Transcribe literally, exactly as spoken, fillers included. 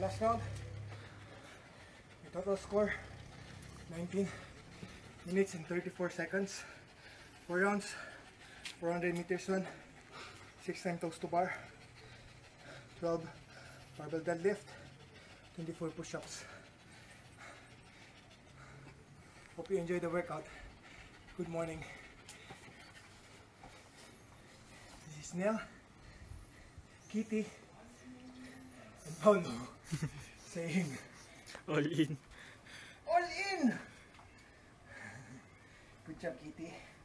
last round. The total score nineteen minutes and thirty-four seconds. Four rounds, four hundred meters run, six time toes to bar, twelve barbell deadlift, twenty-four push-ups. Hope you enjoy the workout. Good morning. This is Nell, Kitty, and Paulo saying all in. All in! Good job, Kitty.